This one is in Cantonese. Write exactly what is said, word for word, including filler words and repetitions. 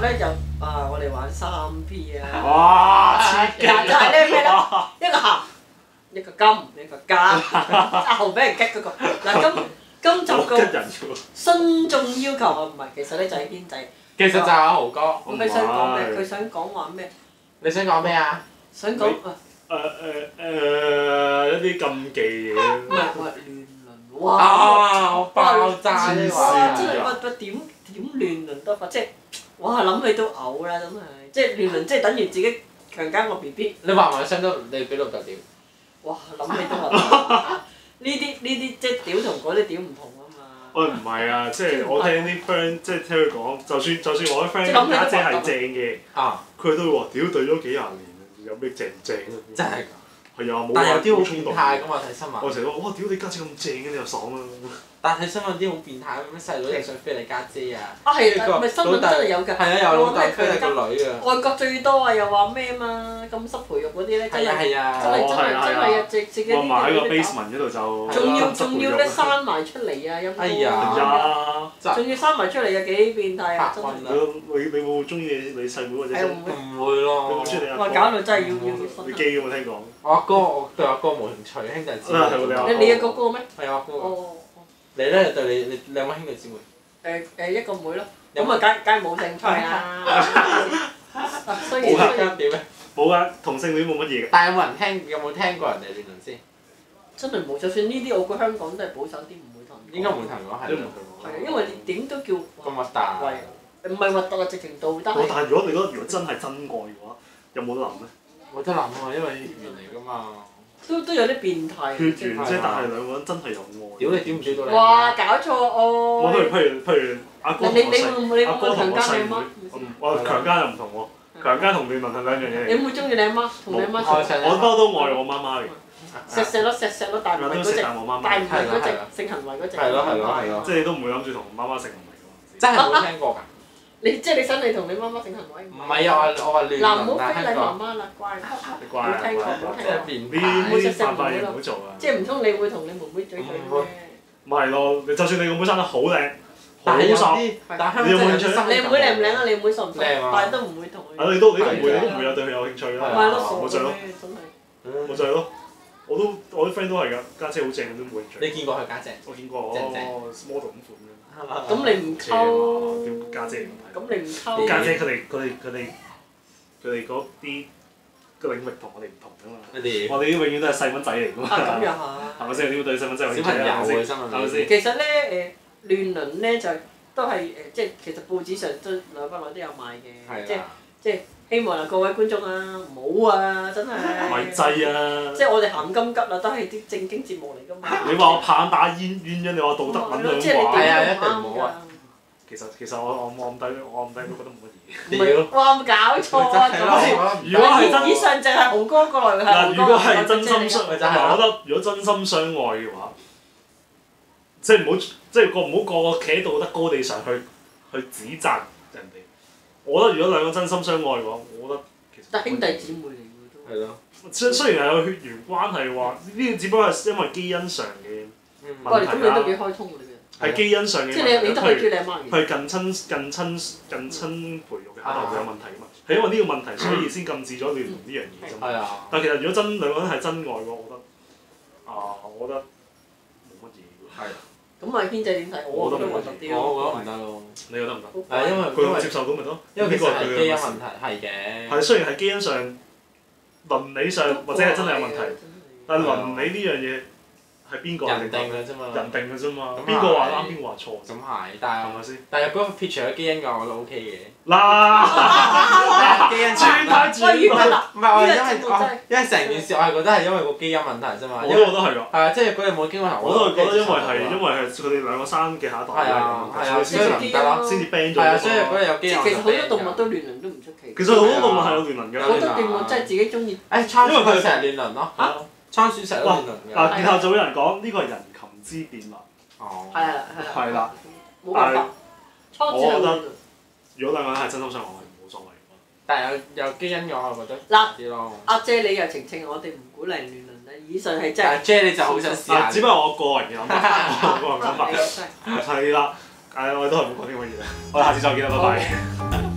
咧就啊，我哋玩三 P 啊。 哇！刺激嗱就係咧咩咧？一個鹹，一個金，一個加，後俾人激嗰個。嗱今今集個好激人嘅喎。 新眾要求啊，唔係，其實咧就係軒仔。 其實就係阿豪哥。 佢想講咩？佢想講話咩？ 你想講咩啊？ 想講啊， 誒誒誒一啲禁忌嘢。 唔係我係亂倫，哇！ 啊！我爆炸呢黐哇！ 話真係哇！點點亂倫得法？即係哇！諗起都嘔啦，真係。即係亂倫，即係等於自己強姦個 B B。 你話埋聲都，你俾老豆屌。 哇！諗起都嘔。呢啲呢啲即係屌同嗰啲屌唔同啊嘛。 喂唔係啊，即係我聽啲 friend 即係聽佢講，就算就算我啲 friend 即係諗起都家姐係核突正嘅， 啊！ 佢都會話：屌對咗幾廿年，有咩正唔正啊？ 真係㗎。 係啊，冇但係有啲好冇衝動變態㗎嘛，睇新聞。 我成日都話：哇！屌你家姐咁正嘅，你又爽啊！ 但係睇新聞啲好變態，咩細佬又想飛你家姐啊？ 啊係啊，咪新聞真係有㗎。 係啊，有老豆飛你個女啊！ 外國最多啊，又話咩嘛？禁濕培育嗰啲咧，真係啊係係啊！ 真係真係係啊真係啊！自自己我埋喺個啲 basement 嗰度就仲要執仲要咧生埋出嚟啊！陰哎公呀啊！ 呀！ 仲要生埋出嚟啊！幾變態啊！真係。 你你會唔會中意你你細妹或者係中？ 會唔會你咯會。中意你阿哥？ 哇！搞到真係要要要你分基嘅冇聽講？ 我阿哥，我對阿哥冇興趣，兄弟姊妹。 啊係喎你阿你你有個哥咩？ 係我阿哥。 哦。 你咧對你你兩位兄弟姊妹？ 誒誒一個妹咯。 有咁啊，梗梗係冇興趣啦。雖然冇雖然黑點咩？ 冇啊，同性戀冇乜嘢嘅。 但係有冇人聽？有冇聽過人哋亂倫先？ 真係冇，就算呢啲我估香港都係保守啲，唔會同人講。 應該唔會同人講係咯。 係啊，因為你點都叫咁核突。 喂，唔係核突啊，直情道德我係。 但係如果你覺得如果真係真愛嘅話，有冇得諗咧？ 冇得諗啊，因為血緣嚟㗎嘛。 都都有啲變態。 血緣啫，但係兩個人真係有愛。 屌你屌唔屌到你？ 哇！搞錯哦。 我譬如譬如譬如阿哥同你我細你會唔會你阿哥會唔會強同我細妹姦你阿媽？， 我強姦又唔同喎，強姦同亂倫係兩樣嘢嚟。 你會唔會中意你阿媽？同你阿媽我嘈？ 我不嬲都愛我媽媽嘅， 錫錫咯，錫錫咯，但唔係都嗰隻， 食但我媽媽， 但唔係嗰隻性行為嗰隻。 係咯係咯係咯。 即係你都唔會諗住同媽媽食唔係㗎。 真係冇聽過㗎。 你即係你想你同你媽媽性行為？ 唔係啊！我我話亂嗱，唔好倫啊， 非禮聽過。 媽媽啦，乖。 你乖啊冇聽過乖冇聽過即係變呢態。 呢啲犯法嘢唔好做啊！ 即係唔通你會同你妹妹嘴嘴咩？ 咪係咯，你就算你個妹生得好靚，好但係有索， 啲，但係香你有冇興趣港真係有啲心你妹靚唔靚啊？你妹熟唔熟？ 靚啊但係都唔會同佢。 啊你都你都唔會，你都唔會有對佢有興趣啦。 咪係咯，傻我就係咯， 嘅真係。 我就係咯，我都我啲 friend 都係㗎，家姐好正都冇興趣。 你見過佢家姐？ 我見過正正 model 咁款嘅。 咁你唔正啊溝？ 點家姐咁睇？ 咁你唔溝？ 家姐佢哋佢哋佢哋佢哋嗰啲個領域同我哋唔同㗎嘛。 你哋我哋啲永遠都係細蚊仔嚟㗎嘛。 啊咁又係。 係咪先？點會對細蚊仔有興趣小朋友啊？係咪先？ 嘅心係咪先？ 其實咧誒亂倫咧就都係誒即係其實報紙上都兩不耐都有賣嘅，即係係啊。 即係希望啊各位觀眾啊唔好啊真係。 咪制啊！ 即係我哋鹹金吉啊，都係啲正經節目嚟㗎嘛。 你話我棒打鴛鴛啫，你話道德撚即係你兩話。 係啊點都一定唔好啊啱㗎。 其實其實我我我暗低我暗低都覺得冇乜嘢。 唔係，哇！搞錯啊！ 係咯如果係真以上淨係豪哥過來係豪嗱， 哥如果係真心相， 咪就係嗱，我覺得如果真心相愛嘅話，即係唔好即係個唔好個個企喺道德高地上去去指責人哋。我覺得如果兩個真心相愛嘅話，我覺得其實但兄弟姊妹嚟㗎都。 係咯。 雖雖然係有血緣關係話，呢個只不過係因為基因上嘅嗯。 喂，咁你都幾開通喎你係基因上嘅嘅。即係你你都可以問題。 叫你阿媽嘅。 佢係近親近親近親培育嘅下一代會有問題啊嘛，係因為呢個問題所以先禁止咗亂倫呢樣嘢啫嘛。 係啊。 但係其實如果真兩個人係真愛嘅話，我覺得啊，我覺得冇乜嘢喎。 係。 咁啊，軒仔點睇？我覺得核突啲咯。 我覺得唔得咯。 你覺得唔得？ 係因為佢接受到咪得？ 因為其實係基因呢問題係嘅。 係雖然係基因上、倫理上或者係真係有問題，但係倫理呢樣嘢係邊個人定嘅啫嘛。 人定嘅啫嘛， 咁邊個話係啱，邊個話錯咁係，但係係咪先？ 但係如果撇除咗基因嘅，我覺得 O K 嘅。 嗱， 基因轉太轉喂，完啦！ 唔係我係因為呢個節目真係我因為成件事我係覺得係因為個基因問題啫嘛。 我因為都覺得係㗎。 係啊，即係佢哋冇基因問題， 我都係覺得因為係係因為係佢哋兩個生嘅下一代係啊係啊，所以所以先唔得咯。 先至 ban 咗係啊， 嗰所以嗰個。 日有基因問題。 即係其實好多動物都亂倫都唔出奇。 其實好多動物係有亂倫好嘅。 多動物真係自己中意。 誒倉鼠佢成日亂倫咯。 嚇！ 倉鼠成日都亂倫㗎。 嗱，然後就有人講呢個係人禽之變啦。 哦。 係啊係啊。 係啦。 冇辦法。倉鼠係亂倫。 如果兩個人係真心相愛，係冇所謂。 但係有有基因嘅我係覺得嗱啲咯。 阿姐你又澄清，我哋唔鼓勵亂倫啦。以上係真係。 但係 J 你就好想試下。 只不過我個人嘅諗法，我個人諗法你真係。 係啦。誒，我哋都係冇講啲咁嘅嘢啦。我哋下次再見啦，拜拜。